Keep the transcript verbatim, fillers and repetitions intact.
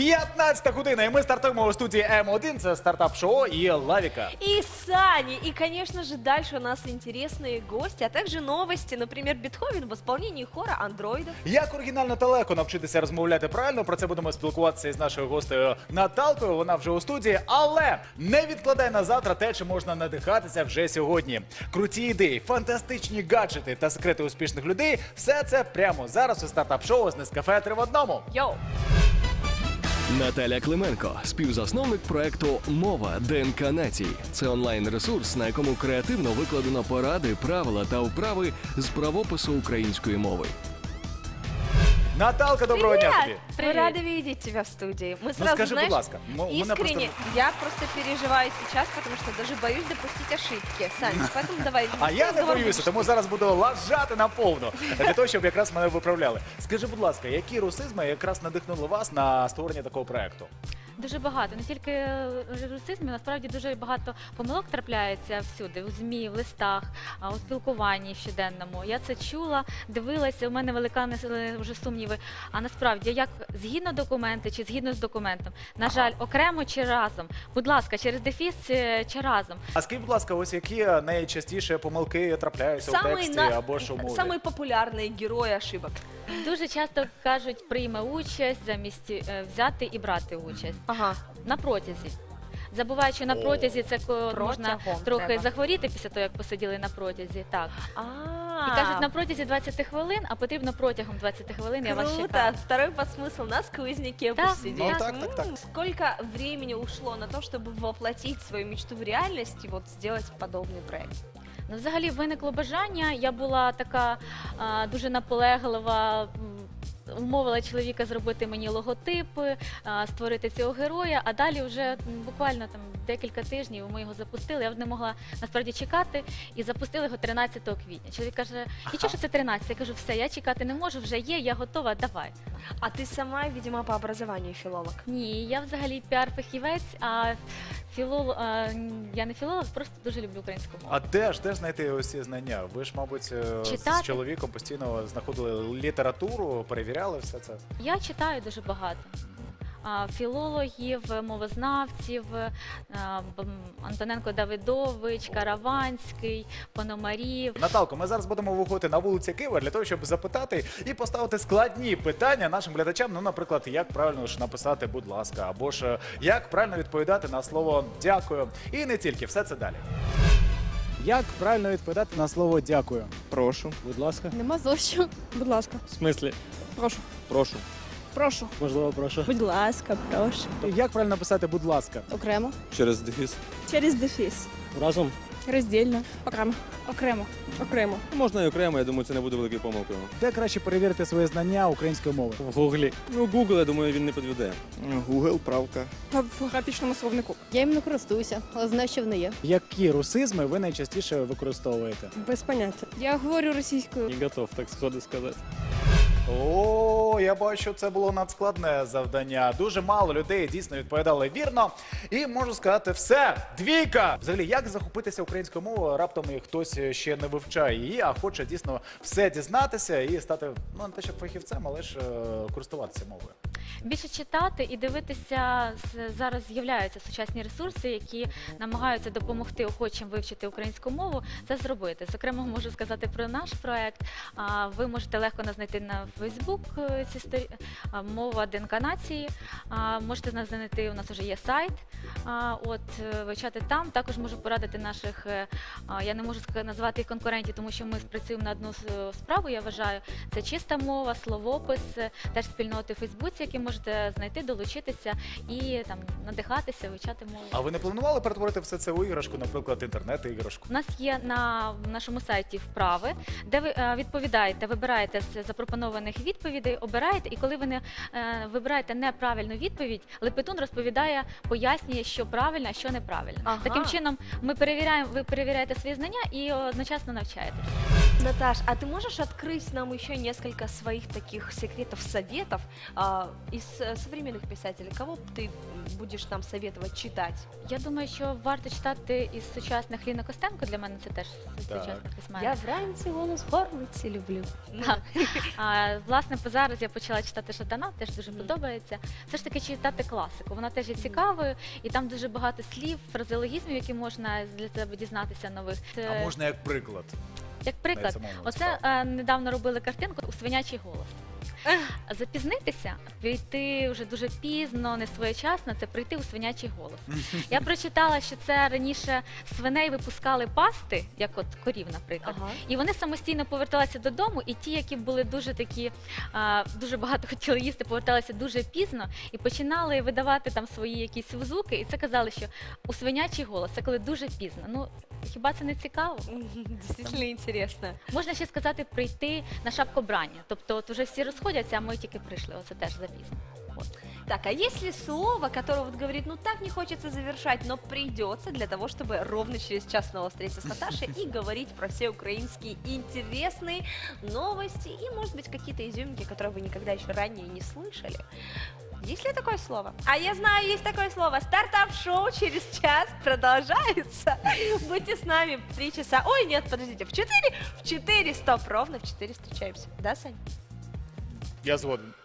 п'ятнадцята година, и мы стартуем у студии М один, це стартап-шоу и Лавика. И Сани. И, конечно же, дальше у нас интересные гости, а также новости. Например, Бетховен в исполнении хора андроидов. Як оригінально та легко навчитися розмовляти правильно, про це будемо спілкуватися із нашою гостею Наталкою, вона вже у студії. Але не відкладай на завтра те, чи можна надихатися вже сьогодні. Круті ідеї, фантастичні гаджети та секрети успішних людей – все це прямо зараз у стартап-шоу з Нескафе три в одному. Йоу! Наталя Клименко, співзасновник проекту «Мова ДНК нації». Це онлайн-ресурс, на якому креативно викладено поради, правила та вправи з правопису української мови. Наталка, доброго дня тобі. Мы рады видеть тебя в студии. Мы сразу, скажи, знаешь, будь ласка, м- у меня искренне, я просто переживаю сейчас, потому что даже боюсь допустить ошибки. Саня, поэтому давай. А я не разговор боюся, будешь тому зараз буду лажати наповну, для того, щоб якраз мене виправляли. Скажи, будь ласка, які русизми якраз надихнули вас на створення такого проекту? Дуже багато, не тільки русизмів, насправді дуже багато помилок трапляється всюди, у ЗМІ, в листах, а, у спілкуванні щоденному. Я це чула, дивилася, у мене велика вже сумніви. А насправді, як згідно документи чи згідно з документом, на жаль, окремо чи разом, будь ласка, через дефіс чи, чи разом. А скажіть, будь ласка, ось які найчастіше помилки трапляються у Самые, тексті на... або ж у мові? Самые популярные герои ошибок. Дуже часто кажуть, прийме участь замість е, взяти і брати участь. Ага. На протязі. Забуваючи, що на протязі це ко- можна трохи треба. захворіти після того, як посиділи на протязі. Так. А, І кажуть, на протязі двадцяти хвилин, а потрібно протягом двадцяти хвилин, я вас Круто. чекаю. Второй подсмысл на сквозняке Да, посидеть. ну так, так, так. М, Сколько времени ушло на то, чтобы воплотить свою мечту в реальность и вот сделать подобный проект? Ну, взагалі виникло бажання. Я була така а, дуже наполеглива. м, Умовила чоловіка зробити мені логотипи, а, створити цього героя, а далі вже м, буквально там декілька тижнів ми його запустили. Я не могла насправді чекати і запустили його тринадцятого квітня. Чоловік каже, нічого, що це тринадцяте. Я кажу, все, я чекати не можу, вже є, я готова, давай. А ты сама, видимо, по образованию филолог. Ні, я взагалі піар-фахівець, а філолог, а, я не філолог, просто дуже люблю українську мову. А де ж, де ж знайти ось ці знання? Ви ж, мабуть, е, з Читати. чоловіком постійно знаходили літературу, перевіряли все це. Я читаю дуже багато. А, Філологів, мовознавців, а, Б- Антоненко Давидович, Караванський, Пономарів. Наталко, ми зараз будемо виходити на вулиці Києва для того, щоб запитати і поставити складні питання нашим глядачам. Ну, наприклад, як правильно ж написати «будь ласка», або ж е, як правильно відповідати на слово «дякую». І не тільки, все це далі. Як правильно відповідати на слово «дякую»? Прошу. Будь ласка. Нема за що. Будь ласка. В смислі? Прошу. Прошу. Прошу. Можливо, прошу. Будь ласка, прошу. Як правильно написати «будь ласка»? Окремо. Через дефіс. Через дефіс. Разом. Роздільно. Окремо. Окремо. Окремо. Можна і окремо, я думаю, це не буде великою помилкою. Де краще перевірити свої знання української мови? В Гуглі. Ну, Google, я думаю, він не підведе. Google, правка. В графічному словнику. Я їм не користуюся, але знаю, що вони є. Які русизми ви найчастіше використовуєте? Без поняття. Я говорю російською. Не готов, так сходу сказати. О, я бачу, це було надскладне завдання. Дуже мало людей дійсно відповідали вірно. І можу сказати, все, двійка! Взагалі, як захопитися українською мовою, раптом і хтось ще не вивчає її, а хоче дійсно все дізнатися і стати, ну, не те, щоб фахівцем, але ж е, користуватися мовою. Більше читати і дивитися, з- зараз з'являються сучасні ресурси, які намагаються допомогти охочим вивчити українську мову, це зробити. Зокрема, можу сказати про наш проект. А, Ви можете легко нас знайти на Фейсбук, е, ці сторі... а, «Мова ДНК нації». А, Можете нас знайти, у нас вже є сайт, а, от, е, вивчати там. Також можу порадити наших, е, а, я не можу ска- назвати їх конкурентів, тому що ми працюємо на одну с- справу, я вважаю. Це чиста мова, словопис, е, теж спільноти у Фейсбуці, які можете знайти, долучитися і там надихатися, вивчати мову. А ви не планували перетворити все це у іграшку, наприклад, інтернет-іграшку? У нас є на нашому сайті вправи, де ви е, відповідаєте, вибираєте з запропонованих відповідей, обираєте, і коли ви не е, вибираєте неправильну відповідь, Лепетун розповідає, пояснює, що правильно, а що неправильно. Ага. Таким чином, ми перевіряємо, ви перевіряєте свої знання і одночасно навчаєтесь. Наташ, а ты можешь открыть нам еще несколько своих таких секретов, советов, а, из э, современных писателей, кого б ты будешь нам советовать читать? Я думаю, що варто читати із сучасних Ліна Костенко, для мене це теж з Так. сучасних письменників. Я вранці голос горлиці люблю. Так. А, власне, по зараз я почала читати Жадана, теж дуже Мгм. подобається. Все ж таки читати класику. Вона теж є цікавою, і там дуже багато слів, фразеологізмів, які можна для себе дізнатися нових. А Це, можна як приклад? як приклад, самому оце цікаво. е, недавно робили картинку у свинячий голос. Запізнитися, прийти вже дуже пізно, не своєчасно, це прийти у свинячий голос. Я прочитала, що це раніше свиней випускали пасти, як от корів, наприклад. Ага. І вони самостійно поверталися додому, і ті, які були дуже такі, а, дуже багато хотіли їсти, поверталися дуже пізно і починали видавати там свої якісь звуки, і це казали, що у свинячий голос, це коли дуже пізно. Ну, хіба це не цікаво? Действительно интересно. Можна ще сказати прийти на шапкобрання. Тобто от вже всі розходяться, а ми тільки прийшли, оце теж запізно. От. Так, а есть ли слово, которое вот говорит, ну так не хочется завершать, но придется для того, чтобы ровно через час снова встретиться с Наташей и говорить про все украинские интересные новости и, может быть, какие-то изюминки, которые вы никогда еще ранее не слышали? Есть ли такое слово? А я знаю, есть такое слово. Стартап-шоу через час продолжается. Будьте с нами в три часа. Ой, нет, подождите, в четыре? В четыре, стоп, ровно в четыре встречаемся. Да, Сань? Я згоден.